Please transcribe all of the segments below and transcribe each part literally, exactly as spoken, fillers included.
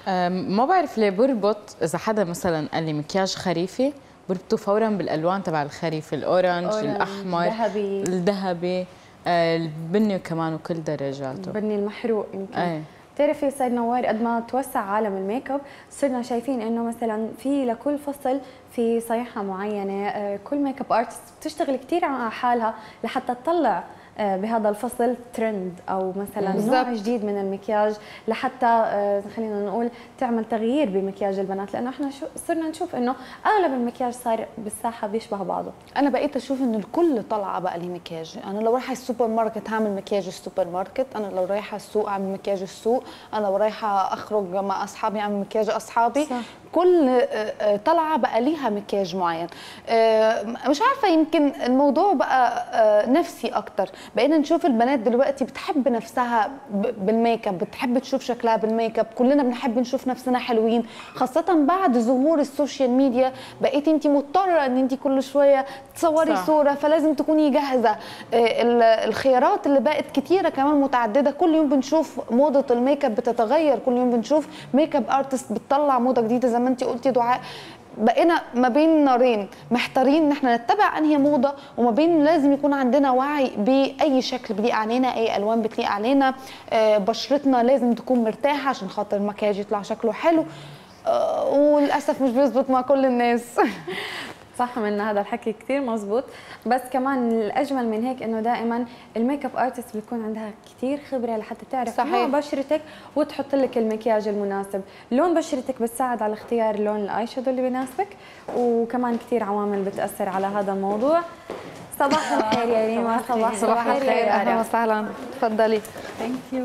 ما بعرف ليه بربط اذا حدا مثلا قال لي مكياج خريفي بربطه فورا بالالوان تبع الخريف، الاورنج، أورنج، الاحمر، الذهبي، الذهبي، آه، البني كمان وكل درجاته، البني المحروق يمكن. أي. بتعرفي استاذ نوار، قد ما توسع عالم الميك اب صرنا شايفين انه مثلا في لكل فصل في صيحه معينه، كل ميك اب ارتست بتشتغل كثير على حالها لحتى تطلع بهذا الفصل ترند او مثلا بالزبط. نوع جديد من المكياج، لحتى خلينا نقول تعمل تغيير بمكياج البنات، لانه احنا شو صرنا نشوف انه اغلب المكياج صار بالساحه بيشبه بعضه. انا بقيت اشوف انه الكل طالعه بقى لي مكياج، انا لو رايحه السوبر ماركت هعمل مكياج السوبر ماركت، انا لو رايحه السوق اعمل مكياج السوق، انا لو رايحه اخرج مع اصحابي اعمل مكياج اصحابي. صح. كل طلعه بقى ليها مكياج معين. مش عارفه، يمكن الموضوع بقى نفسي اكتر، بقينا نشوف البنات دلوقتي بتحب نفسها بالميك اب، بتحب تشوف شكلها بالميك اب، كلنا بنحب نشوف نفسنا حلوين، خاصه بعد ظهور السوشيال ميديا بقيت انت مضطره ان انت كل شويه تصوري صح. صوره، فلازم تكوني جاهزه. الخيارات اللي بقت كتيره كمان متعدده، كل يوم بنشوف موضه الميك اب بتتغير، كل يوم بنشوف ميك اب ارتست بتطلع موضه جديده. زي ما انت قلتي دعاء، بقينا ما بين نارين، محتارين ان احنا نتبع انهي موضه، وما بين لازم يكون عندنا وعي باي شكل بيليق علينا، اي الوان بتليق علينا، آه بشرتنا لازم تكون مرتاحه عشان خاطر المكياج يطلع شكله حلو، آه وللاسف مش بيظبط مع كل الناس. صح، من هذا الحكي كثير مزبوط، بس كمان الاجمل من هيك انه دائما الميك اب ارتست بيكون عندها كثير خبره لحتى تعرف صحيح. نوع بشرتك وتحط لك المكياج المناسب، لون بشرتك بتساعد على اختيار لون الاي شادو اللي بيناسبك، وكمان كثير عوامل بتاثر على هذا الموضوع. صباح الخير يا ريما. صباح صباح الخير، اهلا وسهلا، تفضلي. ثانك يو.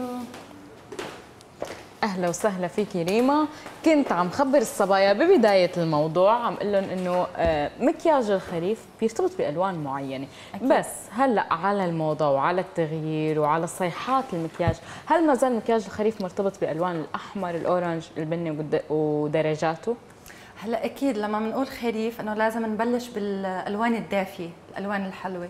اهلا وسهلا فيكي ريما. كنت عم خبر الصبايا ببدايه الموضوع، عم اقول لهم انه مكياج الخريف بيرتبط بالوان معينه، أكيد. بس هلا على الموضه وعلى التغيير وعلى صيحات المكياج، هل ما زال مكياج الخريف مرتبط بالوان الاحمر، الاورنج، البني ودرجاته؟ هلا اكيد لما بنقول خريف انه لازم نبلش بالالوان الدافيه، الالوان الحلوه،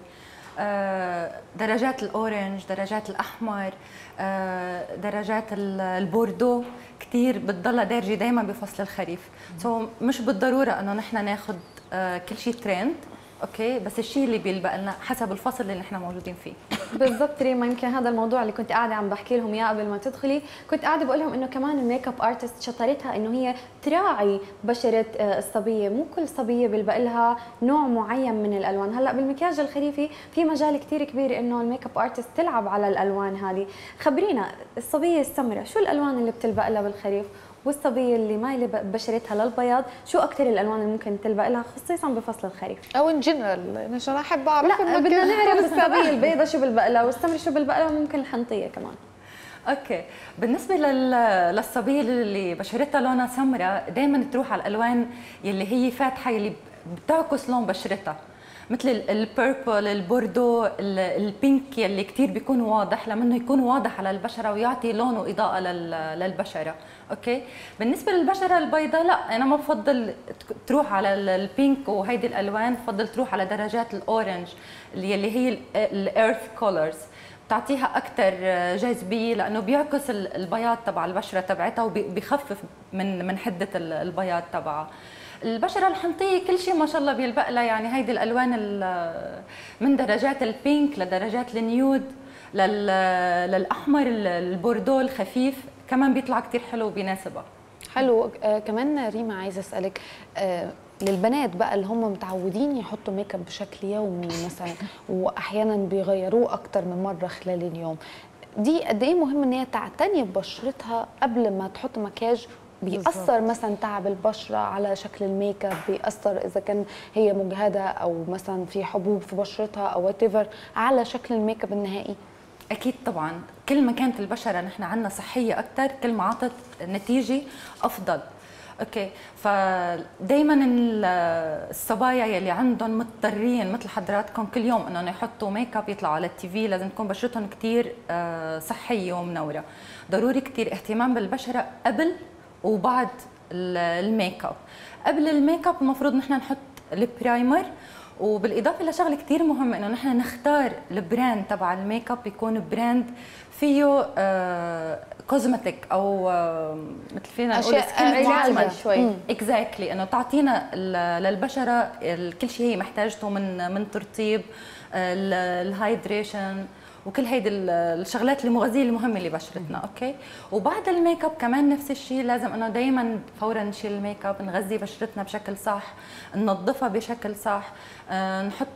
درجات الاورنج، درجات الاحمر، درجات البوردو كثير بتضلها دارجه دائما بفصل الخريف، سو مش بالضروره انه نحن ناخذ كل شيء ترند، اوكي، بس الشيء اللي بيلبق لنا حسب الفصل اللي نحن موجودين فيه. بالضبط ريما، يمكن هذا الموضوع اللي كنت قاعده عم بحكي لهم اياه قبل ما تدخلي، كنت قاعده بقول لهم انه كمان الميك اب ارتست شطارتها انه هي تراعي بشره الصبيه، مو كل صبيه بيلبق لها نوع معين من الالوان. هلا بالمكياج الخريفي في مجال كثير كبير انه الميك اب ارتست تلعب على الالوان هذه. خبرينا الصبيه السمراء شو الالوان اللي بتلبق لها بالخريف، والصبيه اللي مايله بشرتها للبياض شو اكثر الالوان اللي ممكن تلبق لها خصيصا بفصل الخريف؟ او ان جنرال، انا عشان احب اعرف. لا بدنا نعرف الصبيه البيضاء شو بلبق لها، والسمراء شو بلبق لها، وممكن الحنطيه كمان. اوكي، بالنسبه لل... للصبيه اللي بشرتها لونها سمراء، دائما تروح على الالوان يلي هي فاتحه، يلي بتعكس لون بشرتها، مثل البيربل، البوردو، البينك يلي كثير بيكون واضح، لمنه يكون واضح على البشره ويعطي لون واضاءه للبشره. اوكي، بالنسبه للبشره البيضاء لا، انا ما بفضل تروح على البينك وهيدي الالوان، بفضل تروح على درجات الاورنج اللي هي الايرث كولرز، بتعطيها اكثر جاذبيه لانه بيعكس البياض تبع البشره تبعتها وبيخفف من من حده البياض تبعها. البشره الحنطيه كل شيء ما شاء الله بيلبق لها، يعني هيدي الالوان من درجات البينك لدرجات النيود للاحمر، البوردو الخفيف كمان بيطلع كثير حلو وبيناسبها. حلو. آه كمان ريما عايزه اسالك، آه للبنات بقى اللي هم متعودين يحطوا ميك اب بشكل يومي مثلا، واحيانا بيغيروه اكتر من مره خلال اليوم، دي قد ايه مهم ان هي تعتني ببشرتها قبل ما تحط مكياج؟ بيأثر مثلا تعب البشره على شكل الميك اب، بيأثر اذا كان هي مجهده او مثلا في حبوب في بشرتها او وات ايفر على شكل الميك اب النهائي؟ اكيد طبعا، كل ما كانت البشره نحن عندنا صحيه اكثر، كل ما عطت نتيجه افضل. اوكي، فدائما الصبايا يلي عندهم مضطرين مثل حضراتكم كل يوم انهم يحطوا ميك اب يطلعوا على التي في، لازم تكون بشرتهم كثير صحيه ومنوره. ضروري كثير اهتمام بالبشره قبل وبعد الميك اب. قبل الميك اب المفروض نحن نحط البرايمر وبالاضافه لشغله كثير مهمه انه نحن نختار البراند تبع الميك اب يكون براند فيه آه كوزمتيك او آه مثل فينا نقول سكين عالجه شوي اكزاكتلي انه تعطينا للبشره كل شيء هي محتاجته من من ترطيب الهايدريشن وكل هيدي الشغلات المغذيه المهمه لبشرتنا. اوكي، وبعد الميك اب كمان نفس الشيء، لازم انه دائما فورا نشيل الميك اب، نغذي بشرتنا بشكل صح، ننظفها بشكل صح، آه نحط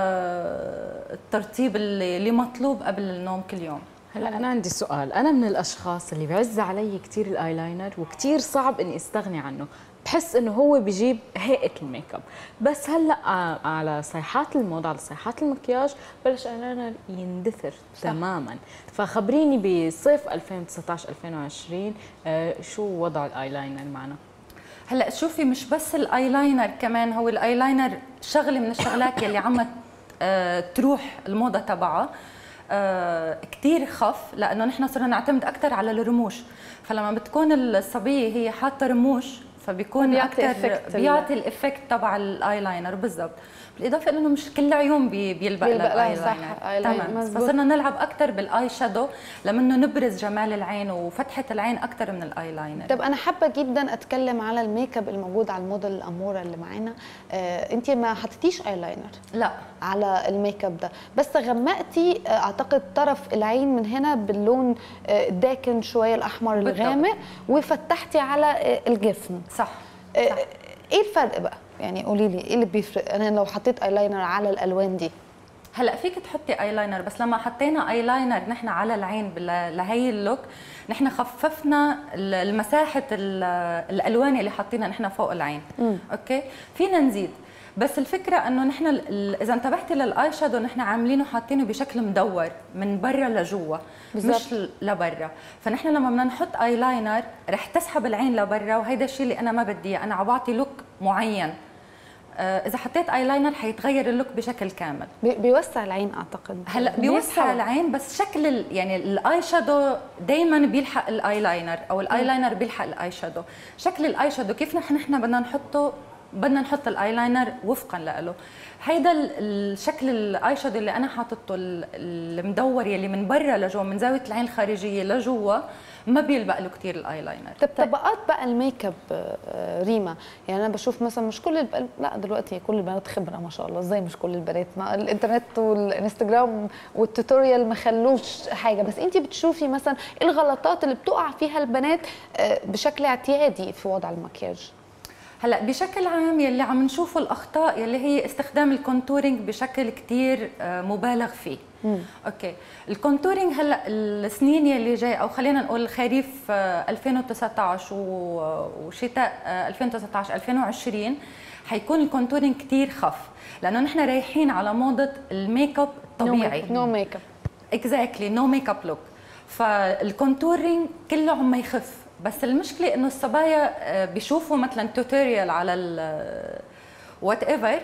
الترطيب اللي مطلوب قبل النوم كل يوم. هلا انا عندي سؤال، انا من الاشخاص اللي بعز علي كثير الايلاينر وكثير صعب اني استغني عنه، بحس انه هو بيجيب هيئه الميك اب، بس هلا على صيحات الموضه، على صيحات المكياج بلش الايلاينر يندثر صح. تماما. فخبريني بصيف ألفين وتسعطعش ألفين وعشرين آه شو وضع الايلاينر معنا؟ هلا شوفي، مش بس الايلاينر، كمان هو الايلاينر شغله من الشغلات يلي عم آه تروح الموضه تبعها آه كثير خف، لانه نحن صرنا نعتمد اكثر على الرموش، فلما بتكون الصبيه هي حاطه رموش فبيكون اكثر بيعطي الافكت تبع الايلاينر بالضبط. بالاضافه انه مش كل العيون بيلبق الايلاينر، تمام، فصرنا نلعب اكثر بالاي شادو لمنه نبرز جمال العين وفتحه العين اكثر من الايلاينر. طب انا حابه جدا اتكلم على الميك اب الموجود على الموديل الاموره اللي معانا. آه، انت ما حطيتيش ايلاينر لا على الميك اب ده، بس غمقتي آه، اعتقد طرف العين من هنا باللون آه، الداكن شويه الاحمر الغامق، وفتحتي على آه، الجفن. صح. آه، صح. ايه الفرق بقى؟ يعني قولي لي ايه اللي بيفرق انا لو حطيت ايلاينر على الالوان دي؟ هلا فيك تحطي ايلاينر، بس لما حطينا ايلاينر نحن على العين لهي اللوك، نحن خففنا المساحه الالوان اللي حطينا نحن فوق العين. م. اوكي، فينا نزيد، بس الفكره انه نحن اذا انتبهتي للاي شادو نحن عاملينه حاطينه بشكل مدور من برا لجوا مش لبرا، فنحن لما بدنا نحط ايلاينر رح تسحب العين لبرا، وهيدا الشيء اللي انا ما بدي اياه، انا عم بعطي لوك معين. اذا حطيت ايلاينر حيتغير اللوك بشكل كامل. بيوسع العين اعتقد. هلا بيوسع العين، بس شكل يعني الاي شادو دائما بيلحق الايلاينر، او الايلاينر بيلحق الاي شادو. شكل الاي شادو كيف نحن بدنا نحطه، بدنا نحط الايلاينر وفقا له. هيدا الشكل الاي شادو اللي انا حاطته المدور يلي من برا لجوا، من زاويه العين الخارجيه لجوا، ما بيلبق له كثير الايلاينر. طب طبقات بقى الميك اب ريما، يعني انا بشوف مثلا مش كل الب... لا دلوقتي كل البنات خبره ما شاء الله، ازاي مش كل البنات؟ ما الانترنت والانستغرام والتوتوريال ما خلوش حاجه، بس انت بتشوفي مثلا الغلطات اللي بتقع فيها البنات بشكل اعتيادي في وضع المكياج؟ هلا بشكل عام يلي عم نشوفه الاخطاء يلي هي استخدام الكونتورينج بشكل كثير مبالغ فيه. مم. اوكي، الكونتورينج هلا السنين يلي جاي، او خلينا نقول خريف ألفين وتسعطعش وشتاء ألفين وتسعطعش ألفين وعشرين حيكون الكونتورينج كثير خف، لانه نحن رايحين على موضه الميك اب الطبيعي. نو ميك اب. اكزاكتلي، نو ميك اب لوك. فالكونتورينج كله عم يخف، بس المشكله انه الصبايا بيشوفوا مثلا توتوريال على ال وات ايفر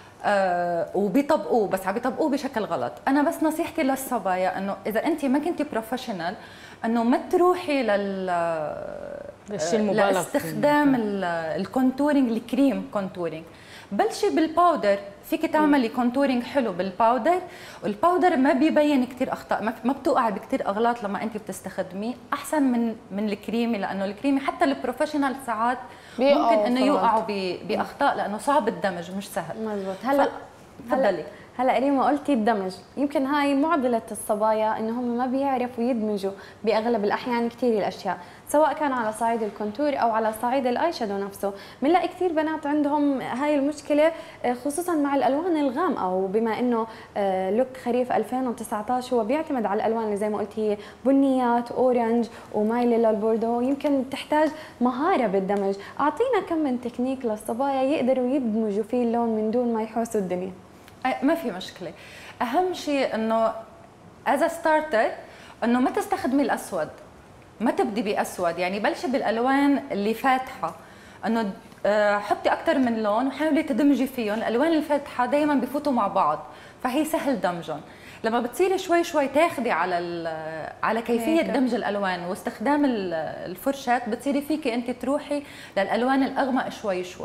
وبيطبقوه، بس عم بيطبقوه بشكل غلط. انا بس نصيحتي للصبايا انه اذا انت ما كنتي بروفيشنال انه ما تروحي لل الشيء المبالغ لاستخدام الكونتورينج، الكريم كونتورينج. بلشي بالباودر، فيك تعملي كونتورينج حلو بالباودر، والباودر ما بيبين كثير اخطاء، ما بتوقع بكثير اغلاط لما انت بتستخدميه، احسن من من الكريمي، لانه الكريمي حتى البروفيشنال ساعات ممكن انه يوقعوا باخطاء لانه صعب الدمج، مش سهل. مزبوط. هلا تفضلي. هلا ريما قلتي الدمج، يمكن هاي معضله الصبايا انه هم ما بيعرفوا يدمجوا باغلب الاحيان كثير الاشياء، سواء كان على صعيد الكونتور او على صعيد الاي شادو نفسه. بنلاقي كثير بنات عندهم هاي المشكله، خصوصا مع الالوان الغامقه، وبما انه لوك خريف ألفين وتسعطعش هو بيعتمد على الالوان اللي زي ما قلتي بنيات، اورنج، ومايله للبوردو، يمكن تحتاج مهاره بالدمج. اعطينا كم من تكنيك للصبايا يقدروا يدمجوا فيه اللون من دون ما يحوسوا الدنيا. ما في مشكله، اهم شيء انه از ستارتر انه ما تستخدمي الاسود، ما تبدي باسود، يعني بلشي بالالوان اللي فاتحه، انه حطي اكثر من لون وحاولي تدمجي فيهم. الالوان الفاتحه دائما بفوتوا مع بعض، فهي سهل دمجهم. لما بتصيري شوي شوي تاخدي على على كيفيه دمج الالوان واستخدام الفرشات، بتصيري فيكي انت تروحي للالوان الاغمق شوي شوي،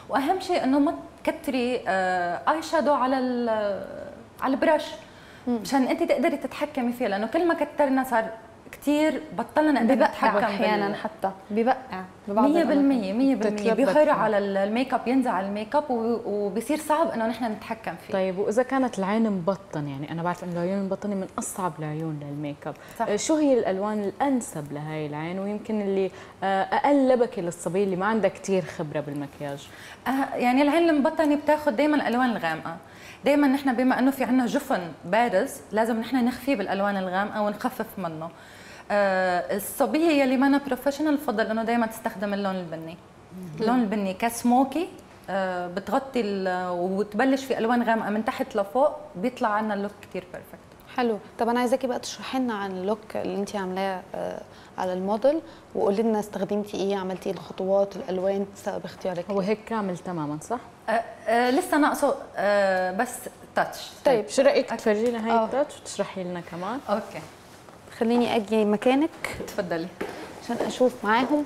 واهم شيء انه ما تكتري اي شادو على على البرش مشان انت تقدري تتحكمي فيه، لانه كل ما كترنا صار كثير بطلنا نقدر نتحكم احيانا بال... حتى ببقع مية بالمية مية بالمية بيخر على الميك اب، ينزع الميك اب وبصير صعب انه نحن نتحكم فيه. طيب واذا كانت العين مبطنه، يعني انا بعرف انه العيون المبطنه من اصعب العيون للميك اب، صح. شو هي الالوان الانسب لهي العين، ويمكن اللي اقل لبكه للصبيه اللي ما عندها كثير خبره بالمكياج؟ آه يعني العين المبطنه بتاخذ دائما الالوان الغامقه، دائما نحن بما انه في عندنا جفن بارز لازم نحن نخفيه بالالوان الغامقه ونخفف منه. آه الصبيه يلي ما بروفيشنال بفضل انه دائما تستخدم اللون البني. اللون البني كسموكي آه بتغطي وتبلش في الوان غامقه من تحت لفوق، بيطلع عنا اللوك كثير بيرفكت. حلو. طب انا عايزاكي بقى تشرحي لنا عن اللوك اللي انت عاملاه آه على الموديل، وقولي لنا استخدمتي ايه، عملتي ايه الخطوات، الالوان سبب اختيارك. هو هيك كامل تماما صح؟ آه آه لسه ناقصه آه بس تاتش. طيب شو رايك تفرجينا هاي التاتش وتشرحي لنا كمان؟ اوكي خليني اجي مكانك. تفضلي عشان اشوف معاهم.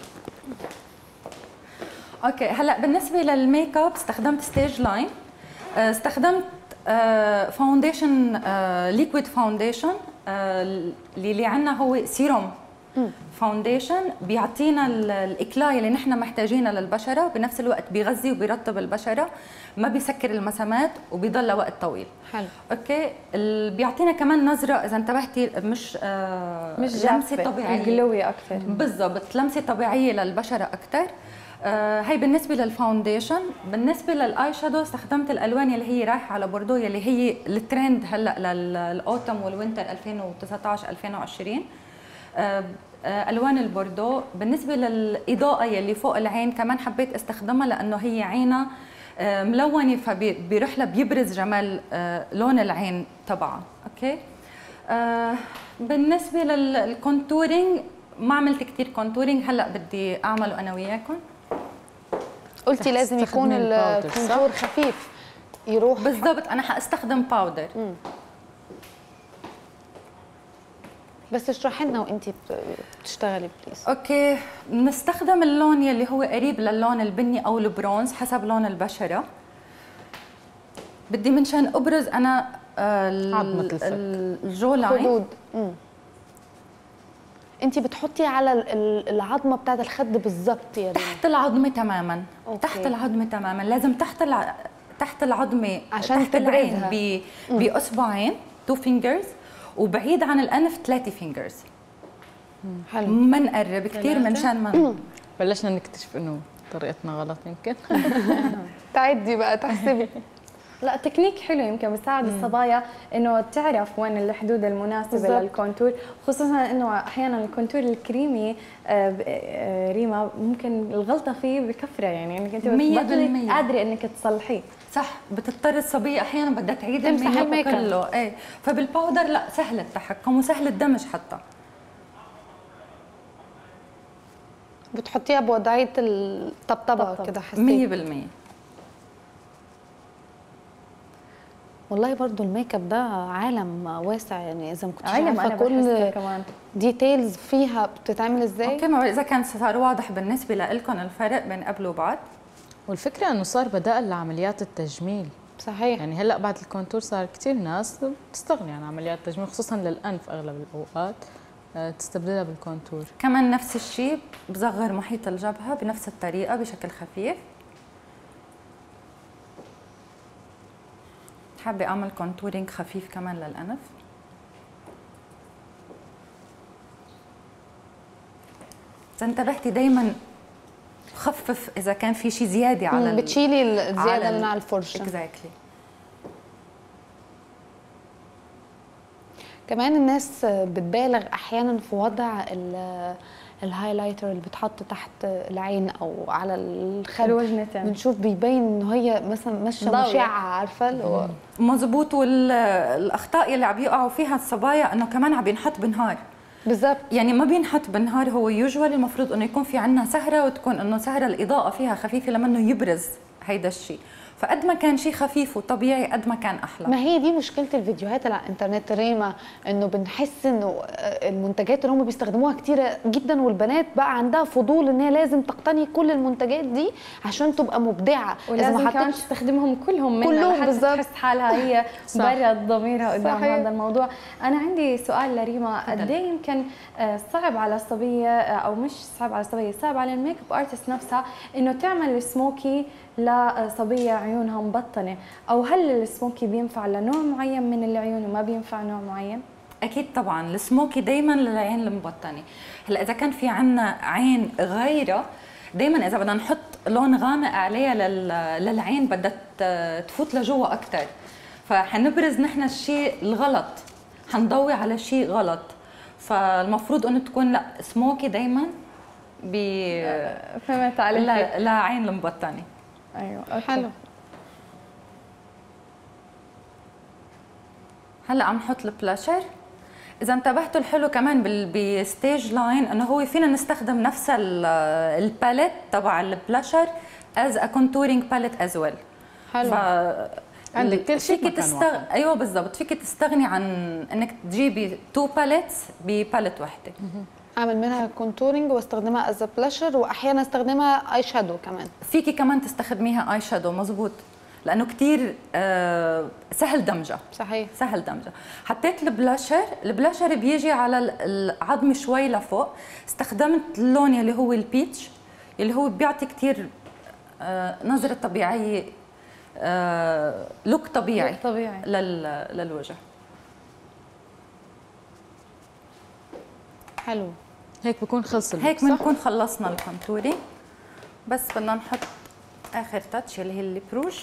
اوكي هلا بالنسبه للميك اب استخدمت ستيج لاين، استخدمت فاونديشن ليكويد فاونديشن اللي عندنا هو سيروم فاونديشن، بيعطينا الاكلاي اللي نحن محتاجينها للبشره، بنفس الوقت بيغذي وبيرطب البشره، ما بيسكر المسامات وبيضل لوقت طويل. حلو. اوكي بيعطينا كمان نظره اذا انتبهتي مش آه مش لمسه طبيعيه، جلوي اكثر. بالضبط لمسه طبيعيه للبشره اكثر. آه هي بالنسبه للفاونديشن. بالنسبه للاي شادو استخدمت الالوان اللي هي رايحه على بوردو، اللي هي الترند هلا للاوتم والوينتر ألفين وتسعطعش ألفين وعشرين. آه آه الوان البوردو. بالنسبه للاضاءه يلي فوق العين كمان حبيت استخدمها لانه هي عينها آه ملونه، فبيروح لها بيبرز جمال آه لون العين تبعها. اوكي آه بالنسبه للكونتورينج ما عملت كثير كونتورينج، هلا بدي اعمله انا وياكم. قلتي لازم يكون الكونتور خفيف يروح. بالضبط انا حاستخدم باودر. مم. بس اشرحي لنا وانت بتشتغلي بليز. اوكي بنستخدم اللون يلي هو قريب للون البني او البرونز حسب لون البشره. بدي منشان ابرز انا عظمه الجو لاين. خدود. امم انت بتحطي على العظمه بتاعت الخد بالضبط يا ريم؟ تحت العظمه تماما. أوكي. تحت العظمه تماما، لازم تحت الع... تحت العظمه عشان تبرزها ب... باصبعين تو فينجرز، وبعيد عن الانف ثلاثه فينجرز. حلو. ما نقرب كثير منشان ما بلشنا نكتشف انه طريقتنا غلط يمكن. تعدي بقى تحسبي. لا تكنيك حلو يمكن بيساعد الصبايا انه تعرف وين الحدود المناسبه بالزبط. للكونتور، خصوصا انه احيانا الكونتور الكريمي ريما ممكن الغلطه فيه بكفره، يعني انك انت بتبطلي قادره انك تصلحيه. صح، بتضطر الصبيه احيانا بدها تعيد الميك اب كله. ايه فبالباودر لا سهل التحكم وسهل الدمج حتى. بتحطيها بوضعيه الطبطبه كده حسيت مية بالمية. والله برضو الميك اب ده عالم واسع، يعني اذا ما كنتش عالم عارفه كل كمان ديتيلز فيها بتتعمل ازاي. اوكي ما اذا كان صار واضح بالنسبه لكم الفرق بين قبل وبعد. والفكره انه صار بدائل لعمليات التجميل. صحيح. يعني هلا بعد الكونتور صار كثير ناس تستغني عن عمليات التجميل، خصوصا للانف اغلب الاوقات تستبدلها بالكونتور. كمان نفس الشيء بصغر محيط الجبهه بنفس الطريقه بشكل خفيف. حابه اعمل كونتورينج خفيف كمان للانف. اذا انتبهتي دائما خفف اذا كان في شيء زياده على بتشيلي الزياده من على الفرشه. اكزاكتلي. كمان الناس بتبالغ احيانا في وضع الهايلايتر اللي بتحط تحت العين او على الخد، الوجنتين، بنشوف بيبين انه هي مثلا مشة مشعه، عارفه. مزبوط. والاخطاء اللي عم يقعوا فيها الصبايا انه كمان عم ينحط بالنهار. بالضبط. يعني ما بينحط بالنهار، هو يوجوالي المفروض انه يكون في عندنا سهره، وتكون انه سهره الاضاءه فيها خفيفه لما انه يبرز هيدا الشيء. فقد ما كان شيء خفيف وطبيعي قد ما كان احلى. ما هي دي مشكله الفيديوهات اللي على الانترنت ريما، انه بنحس انه المنتجات اللي هم بيستخدموها كتيره جدا، والبنات بقى عندها فضول ان هي لازم تقتني كل المنتجات دي عشان تبقى مبدعه، ولازم كمان تستخدمهم كلهم كلهم بالظبط، تحس حالها هي برا ضميرها قدام هذا الموضوع. انا عندي سؤال لريما، قد ايه يمكن صعب على الصبيه، او مش صعب على الصبيه، صعب على الميك اب ارتست نفسها انه تعمل سموكي لصبيه عيونها مبطنه، او هل السموكي بينفع لنوع معين من العيون وما بينفع نوع معين؟ اكيد طبعا السموكي دايما للعين المبطنه. هلا اذا كان في عندنا عين غايره، دايما اذا بدنا نحط لون غامق عليها للعين بدها تفوت لجوا اكثر، فحنبرز نحن الشيء الغلط، حنضوي على شيء غلط. فالمفروض انه تكون لا سموكي دايما ب فهمت عليك، لعين المبطنه. ايوه حلو. هلا عم نحط البلاشر. اذا انتبهتوا الحلو كمان بستيج لاين انه هو فينا نستخدم نفس الباليت تبع البلاشر از ا كونتورينج باليت از ويل. حلو. عندك كل شيء فيك تستغ... ايوه بالضبط، فيك تستغني عن انك تجيبي تو باليتس بباليت وحده. اعمل منها كونتورينج واستخدمها از بلاشر، واحيانا استخدمها اي شادو كمان. فيكي كمان تستخدميها اي شادو، مزبوط، لانه كثير آه سهل دمجها. صحيح، سهل دمجها. حطيت البلاشر، البلاشر بيجي على العظم شوي لفوق. استخدمت اللون اللي هو البيتش اللي هو بيعطي كثير آه نظره طبيعيه، آه لوك طبيعي, لوك طبيعي. لل... للوجه. حلو. هيك بكون خلص اللوك. هيك بنكون خلصنا الكونتوري، بس بدنا نحط اخر تاتش اللي هي البروج.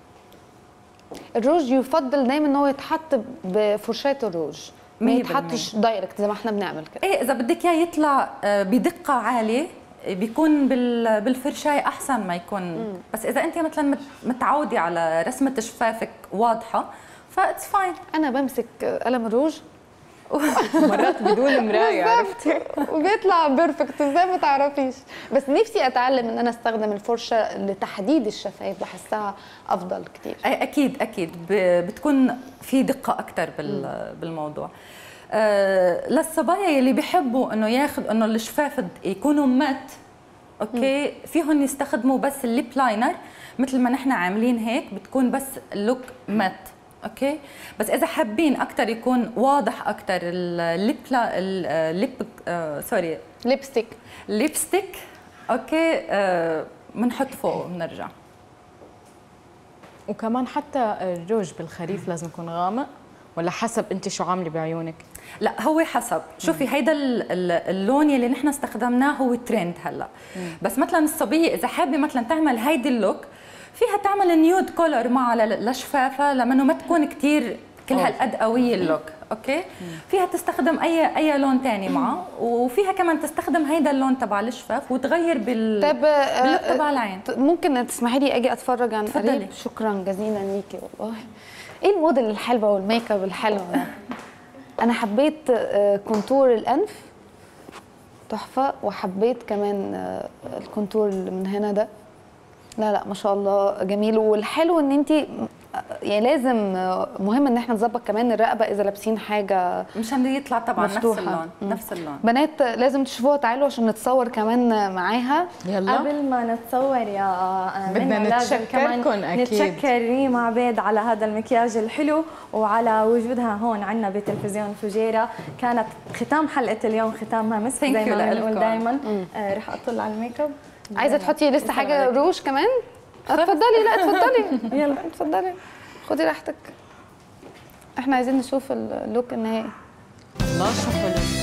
الروج يفضل دايما ان هو يتحط بفرشاه الروج، ما يتحطش دايركت زي ما احنا بنعمل كده. ايه اذا بدك اياه يطلع بدقه عاليه بيكون بالفرشايه احسن ما يكون. مم. بس اذا انت مثلا متعوده على رسمه شفافك واضحه فاتس فاين. انا بمسك قلم الروج مرات بدون مرايه، عرفتي، وبيطلع بيرفكت ازاي ما تعرفيش. بس نفسي اتعلم ان انا استخدم الفرشه لتحديد الشفايف، بحسها افضل كتير. اكيد اكيد بتكون في دقه اكثر بالموضوع. آه للصبايا اللي بيحبوا انه ياخذ انه الشفاف يكونوا مات، اوكي، فيهم يستخدموا بس الليب لاينر مثل ما نحن عاملين هيك، بتكون بس اللوك مات، اوكي. بس اذا حابين اكثر يكون واضح اكثر الليب الليب آه سوري ليبستيك ليبستيك اوكي، بنحط آه فوق وبنرجع. وكمان حتى الروج بالخريف لازم يكون غامق ولا حسب انت شو عامله بعيونك؟ لا هو حسب. شوفي هيدا اللون اللي نحن استخدمناه هو ترند هلا. مم. بس مثلا الصبيه اذا حابه مثلا تعمل هيدي اللوك فيها تعمل نيود كولر معها لشفافها لما ما تكون كثير كل هالقد قويه اللوك، اوكي. مم. فيها تستخدم اي اي لون ثاني معه، وفيها كمان تستخدم هيدا اللون تبع الشفاف وتغير بال طب باللوك تبع العين. ممكن تسمحي لي اجي اتفرج عن قريب؟ شكرا جزيلا ليكي والله. ايه الموديل الحلوه والميك اب الحلوه ده؟ انا حبيت كونتور الانف تحفه، وحبيت كمان الكونتور اللي من هنا ده، لا لا ما شاء الله جميل. والحلو ان انت يعني لازم مهم ان احنا نظبط كمان الرقبه اذا لابسين حاجه مشان يطلع طبعا مفتوحة. نفس اللون. مم. نفس اللون. بنات لازم تشوفوها، تعالوا عشان نتصور كمان معاها. يلا قبل ما نتصور يا بدنا نتشكركم اكيد. نتشكر ريما عبيد على هذا المكياج الحلو وعلى وجودها هون عندنا بتلفزيون فجيره. كانت ختام حلقه اليوم ختامها مسك زي ما بنقول دائما. آه رح اطل على الميك اب. عايزه تحطي لسه حاجه روج كمان؟ اتفضلي. لا اتفضلي. يلا اتفضلي خدي راحتك. احنا عايزين نشوف اللوك النهائي. الله شو حلو.